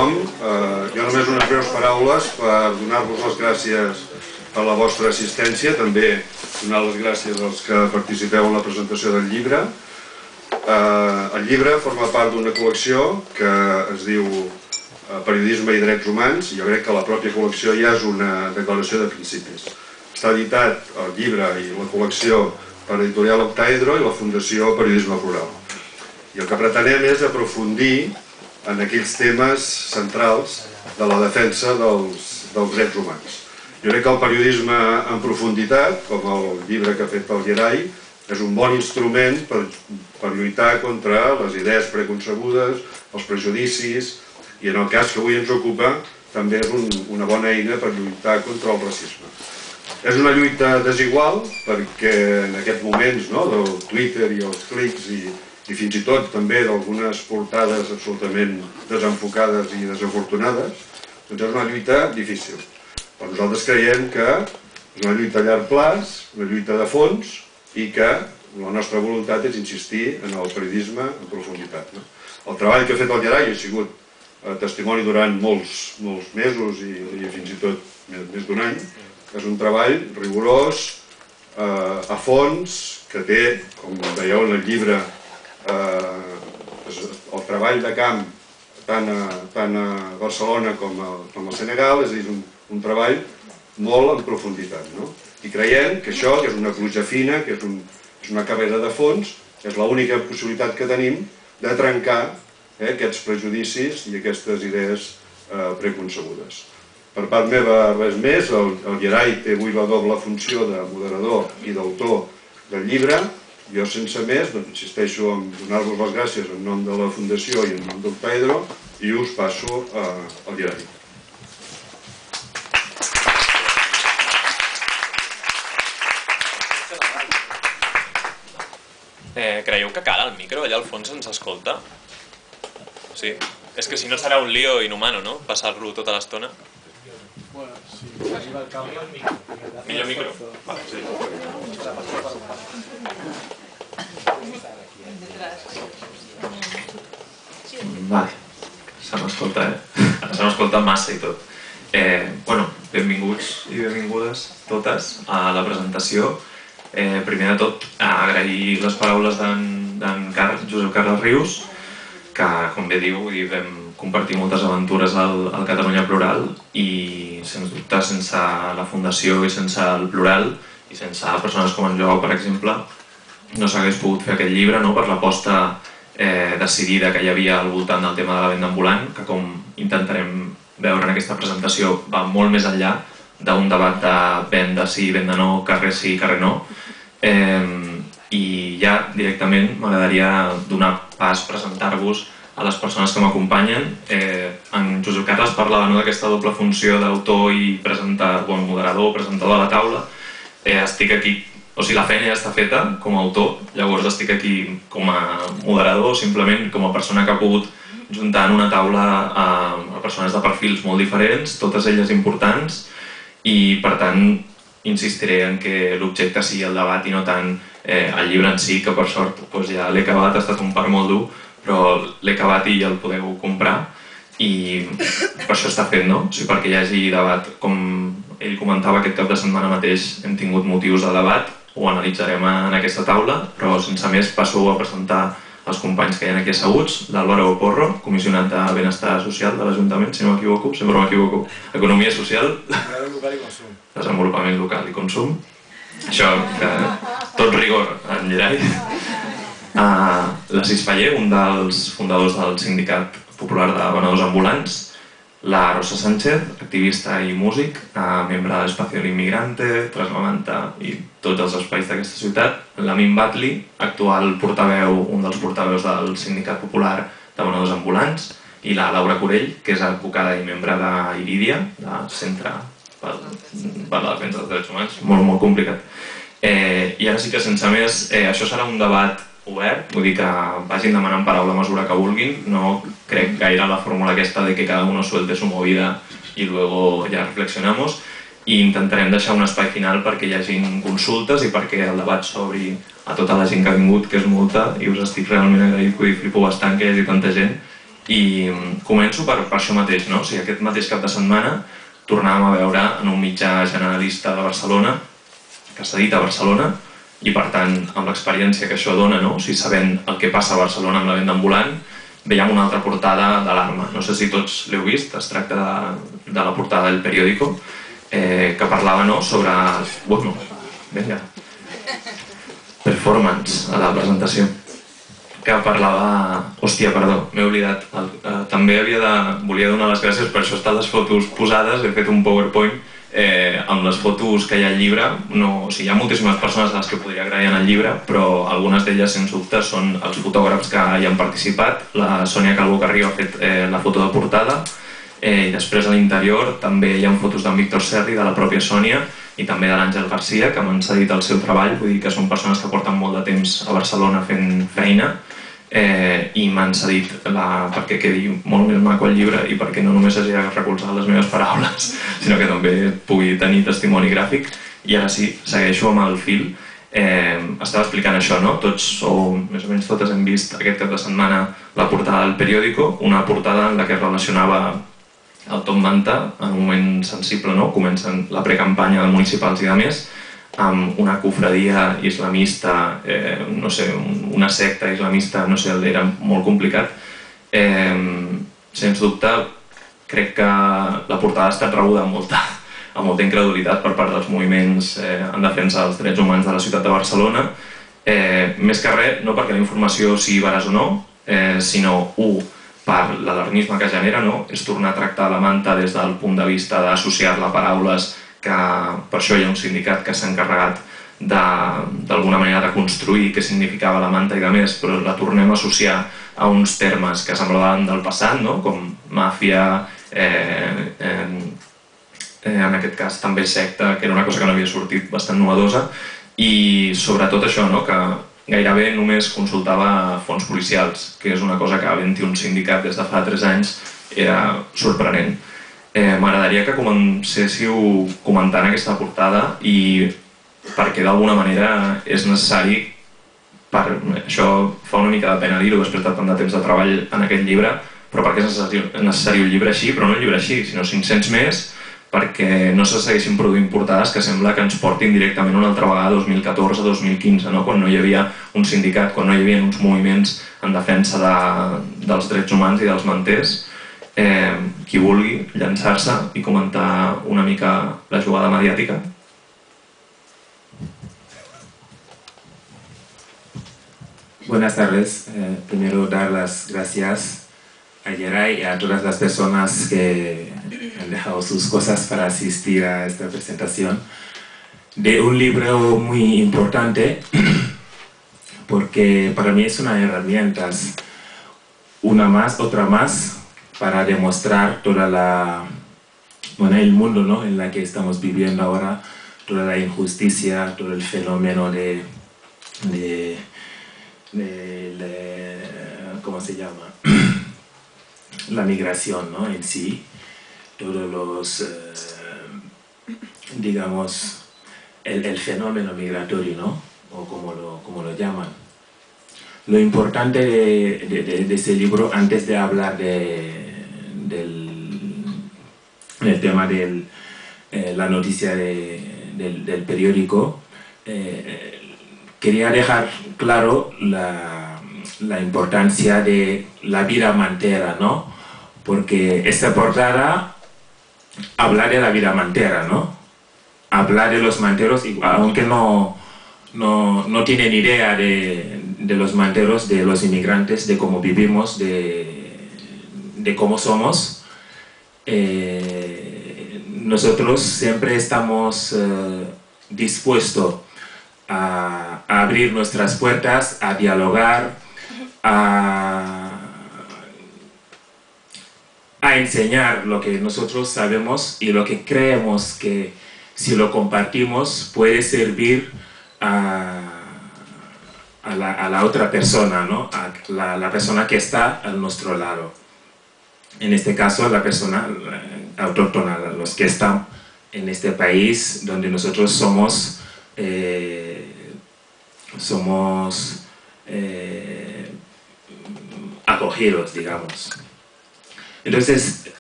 tothom. Jo només unes breus paraules per donar-vos les gràcies per la vostra assistència, també donar les gràcies als que participeu en la presentació del llibre. El llibre forma part d'una col·lecció que es diu Periodisme i Drets Humans, i jo crec que la pròpia col·lecció ja és una declaració de principis. Està editat el llibre i la col·lecció per Editorial Octaedro i la Fundació Periodisme Plural. I el que pretenem és aprofundir en aquells temes centrals de la defensa dels drets humans. Jo crec que el periodisme en profunditat, com el llibre que ha fet el Gerai, és un bon instrument per lluitar contra les idees preconcebudes, els prejudicis, i en el cas que avui ens ocupa també és una bona eina per lluitar contra el racisme. És una lluita desigual perquè en aquests moments del Twitter i els clics i fins i tot també d'algunes portades absolutament desenfocades i desafortunades, doncs és una lluita difícil. Però nosaltres creiem que és una lluita a llarg plaç, una lluita de fons, i que la nostra voluntat és insistir en el periodisme en profunditat. El treball que ha fet el Gerai ha sigut testimoni durant molts mesos i fins i tot més d'un any. És un treball rigorós, a fons, que té, com veieu en el llibre, el treball de camp tant a Barcelona com al Senegal, és a dir, un treball molt en profunditat. I creiem que això, que és una pluja fina, que és una carrera de fons, és l'única possibilitat que tenim de trencar aquests prejudicis i aquestes idees preconcebudes. Per part meva, res més. El Gerai té avui la doble funció de moderador i d'autor del llibre. Jo, sense més, insisteixo en donar-vos les gràcies en nom de la Fundació i en nom d'Octaedro, i us passo al Gerai. Creieu que cal el micro? Allà al fons ens escolta? Sí? És que si no serà un lío inhumano, no? Passar-lo tota l'estona. Bueno, si arriba el cable... Millor micro? Vale, sí. Vale, se m'escolta, se m'escolta massa i tot. Bueno, benvinguts i benvingudes totes a la presentació. Primer de tot, agrair les paraules d'en Josep Carles Rius, que, com bé diu, vam compartir moltes aventures al Catalunya Plural i, sens dubte, sense la Fundació i sense el Plural i sense persones com en Joao, per exemple, no s'hagués pogut fer aquest llibre per l'aposta decidida que hi havia al voltant del tema de la venda ambulant, que, com intentarem veure en aquesta presentació, va molt més enllà d'un debat de venda sí, venda no, carrer sí, carrer no. I ja directament m'agradaria donar pas, presentar-vos a les persones que m'acompanyen. En Josep Carles parlava d'aquesta doble funció d'autor i moderador, presentador de la taula. Estic aquí, o sigui, la feina ja està feta com a autor, llavors estic aquí com a moderador, simplement com a persona que ha pogut juntar en una taula a persones de perfils molt diferents, totes elles importants, i per tant insistiré en que l'objecte sigui el debat i no tant el llibre en si, que per sort ja l'he acabat, ha estat un part molt dur, però l'he acabat i ja el podeu comprar i per això està fet, no? O sigui, perquè hi hagi debat. Com ell comentava, aquest cap de setmana mateix hem tingut motius de debat, ho analitzarem en aquesta taula, però sense més passo a presentar els companys que hi ha aquí asseguts. L'Álvaro Porro, comissionat de Benestar Social de l'Ajuntament, si no m'equivoco, sempre m'equivoco. Economia Social, Desenvolupament Local i Consum. Això, tot rigor en Gerai. La Cispaller, un dels fundadors del Sindicat Popular de Venedors Ambulants. La Rosa Sánchez, activista i músic, membre de l'Espacio Inmigrante, Trasmamanta i tots els espais d'aquesta ciutat. L'Amin Batli, actual portaveu, un dels portaveus del Sindicat Popular de Venedors Ambulants. I la Laura Corell, que és advocada i membre d'Iridia, del Centre per la Defensa dels Drets Humans. Molt complicat. I ara sí que, sense més, això serà un debat obert, vull dir que vagin demanant paraula a mesura que vulguin. No crec gaire la fórmula aquesta de que cada uno suelte su movida y luego ya reflexionamos, i intentarem deixar un espai final perquè hi hagin consultes i perquè el debat s'obri a tota la gent que ha vingut, que és molta, i us estic realment agraït, que ho flipo bastant que hi hagi tanta gent, I començo per això mateix, no? O sigui, aquest mateix cap de setmana tornàvem a veure en un mitjà generalista de Barcelona, que s'edita a Barcelona, i per tant, amb l'experiència que això dona, no? O sigui, sabent el que passa a Barcelona amb la venda ambulant, veiem una altra portada d'Alarma. No sé si tots l'heu vist, es tracta de la portada del periòdico, que parlava sobre... Bueno, vinga, performance a la presentació, que parlava... Hòstia, perdó, m'he oblidat. També volia donar les gràcies, per això estan les fotos posades, he fet un PowerPoint amb les fotos que hi ha al llibre. O sigui, hi ha moltíssimes persones a les que podria agrair en el llibre, però algunes d'elles, sens dubte, són els fotògrafs que hi han participat. La Sònia Calvo Carrillo ha fet la foto de portada, i després a l'interior també hi ha fotos d'en Víctor Serri, de la pròpia Sònia, i també de l'Àngel Garcia, que m'han cedit el seu treball. Vull dir que són persones que porten molt de temps a Barcelona fent feina, i m'han cedit perquè quedi molt més maco el llibre i perquè no només hagi de recolzar les meves paraules, sinó que també pugui tenir testimoni gràfic. I ara sí, segueixo amb el fil. Estava explicant això, no? Tots, o més o menys totes, hem vist aquest cap de setmana la portada del periòdico, una portada en la que es relacionava el Top Manta en un moment sensible, no? Comencen la precampanya de municipals i de més, amb una cofradia islamista, no sé, una secta islamista, no sé, era molt complicat. Sens dubte, crec que la portada ha estat rebuda amb molta incredulitat per part dels moviments en defensa dels drets humans de la ciutat de Barcelona. Més que res, no perquè la informació sigui veraç o no, sinó, per l'alarmisme que genera, és tornar a tractar la manta des del punt de vista d'associar-la a paraules que per això hi ha un sindicat que s'ha encarregat d'alguna manera de construir què significava la manta i de més, però la tornem a associar a uns termes que semblaven del passat, com màfia, en aquest cas també secta, que era una cosa que no havia sortit bastant novedosa, i sobretot això, que gairebé només consultava fons policials, que és una cosa que havent-hi un sindicat des de fa 3 anys era sorprenent. M'agradaria que comencéssiu comentant aquesta portada i perquè d'alguna manera és necessari, això fa una mica de pena dir-ho després de tant de temps de treball en aquest llibre, però perquè és necessari un llibre així, però no un llibre així, sinó 500 més, perquè no se segueixin produint portades que sembla que ens portin directament una altra vegada a 2014-2015, quan no hi havia un sindicat, quan no hi havia uns moviments en defensa dels drets humans i dels manters. Qui vulgui llançar-se y comentar una mica la jugada mediàtica. Buenas tardes. Primero dar las gracias a Geray y a todas las personas que han dejado sus cosas para asistir a esta presentación de un libro muy importante porque para mí es una herramienta, una más, otra más, para demostrar toda el mundo en la que estamos viviendo ahora, toda la injusticia, todo el fenómeno de ¿cómo se llama? La migración en sí, todos los, digamos, el fenómeno migratorio, o como lo llaman. Lo importante de este libro, antes de hablar del tema de la noticia del periódico, quería dejar claro la importancia de la vida mantera, porque esta portada habla de la vida mantera, habla de los manteros, aunque no tienen idea de los manteros, de los inmigrantes, de cómo vivimos, de cómo somos. Nosotros siempre estamos dispuestos a abrir nuestras puertas, a dialogar, a enseñar lo que nosotros sabemos y lo que creemos que si lo compartimos puede servir a la otra persona, a la persona que está a nuestro lado. En este caso, la persona autóctona, los que están en este país donde nosotros somos acogidos, digamos. Entonces,